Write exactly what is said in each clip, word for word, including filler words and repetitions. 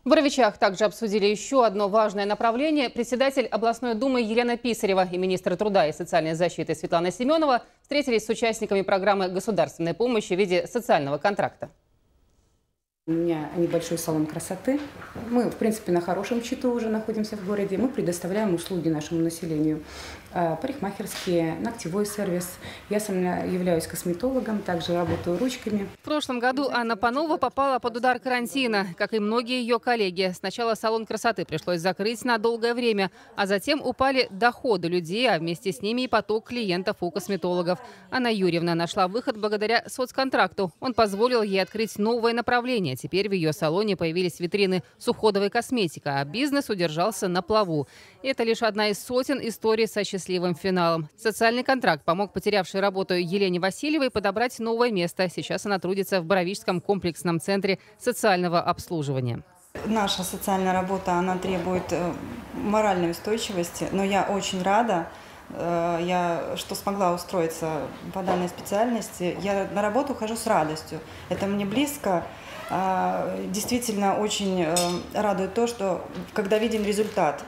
В Боровичах также обсудили еще одно важное направление. Председатель областной думы Елена Писарева и министр труда и социальной защиты Светлана Семенова встретились с участниками программы государственной помощи в виде социального контракта. У меня небольшой салон красоты. Мы, в принципе, на хорошем счету уже находимся в городе. Мы предоставляем услуги нашему населению. Парикмахерские, ногтевой сервис. Я сама являюсь косметологом, также работаю ручками. В прошлом году Анна Панова попала под удар карантина, как и многие ее коллеги. Сначала салон красоты пришлось закрыть на долгое время, а затем упали доходы людей, а вместе с ними и поток клиентов у косметологов. Анна Юрьевна нашла выход благодаря соцконтракту. Он позволил ей открыть новое направление. Теперь в ее салоне появились витрины с уходовой косметикой, а бизнес удержался на плаву. И это лишь одна из сотен историй со счастливым финалом. Социальный контракт помог потерявшей работу Елене Васильевой подобрать новое место. Сейчас она трудится в Боровичском комплексном центре социального обслуживания. Наша социальная работа, она требует моральной устойчивости, но я очень рада, я, что смогла устроиться по данной специальности. Я на работу хожу с радостью. Это мне близко. Действительно очень радует то, что когда видим результат,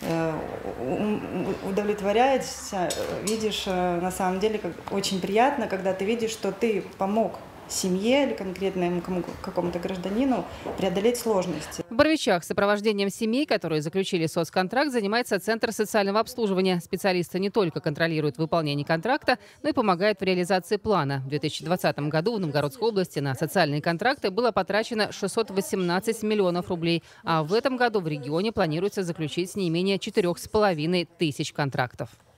удовлетворяешься, видишь, на самом деле как очень приятно, когда ты видишь, что ты помог семье или конкретному какому-то гражданину преодолеть сложности. В Боровичах сопровождением семей, которые заключили соцконтракт, занимается Центр социального обслуживания. Специалисты не только контролируют выполнение контракта, но и помогают в реализации плана. В две тысячи двадцатом году в Новгородской области на социальные контракты было потрачено шестьсот восемнадцать миллионов рублей, а в этом году в регионе планируется заключить не менее четырёх с половиной тысяч контрактов.